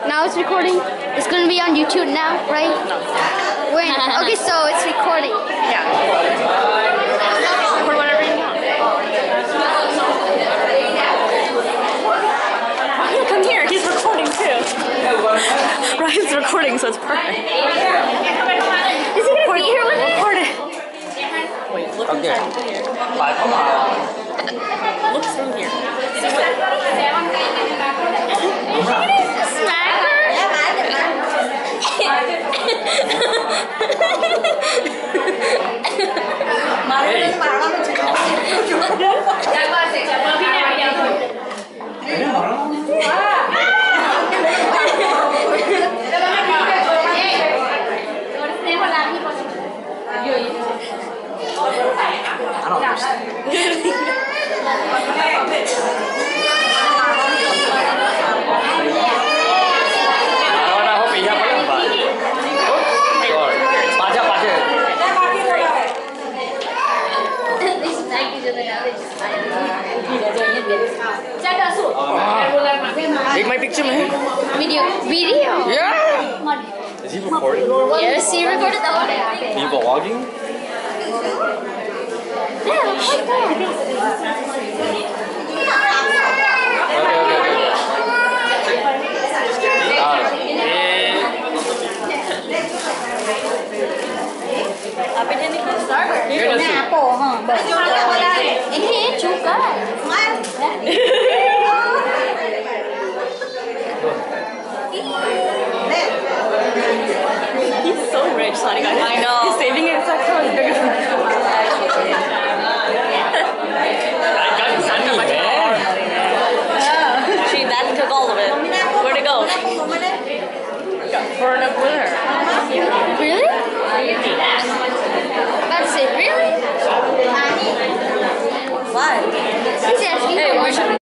Now it's recording. It's gonna be on YouTube now, right? When? Okay, so it's recording. Yeah. Record whatever you want. Yeah, come here. He's recording too. Ryan's recording, so it's perfect. Is he gonna be here with me? Record it. Wait, look Okay. through here. Look through here. Smack her? I don't understand. Take my picture, man. Video. Yeah. Is he recording? Yes, he recorded the whole thing. Are you vlogging? Yeah, like that. Apa dia ni kan? Apple, ini juga. He's so rich, Sonic. I know. He's saving it. It's like so big. She that took all of it. Where'd it go? Got burned up with her. Really? That's it, really? What? He's asking Hey, we should.